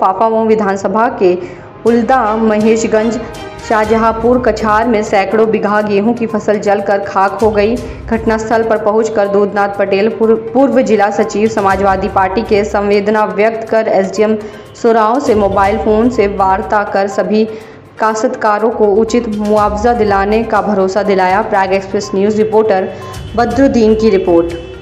फाफामऊ विधानसभा के उल्दा, महेशगंज, शाहजहांपुर, कछार में सैकड़ों बीघा गेहूं की फसल जलकर खाक हो गई। घटनास्थल पर पहुंचकर दूधनाथ पटेल, पूर्व जिला सचिव समाजवादी पार्टी के संवेदना व्यक्त कर एसडीएम सोराव से मोबाइल फोन से वार्ता कर सभी काश्तकारों को उचित मुआवजा दिलाने का भरोसा दिलाया। Prag express news reporter Badruddin की रिपोर्ट।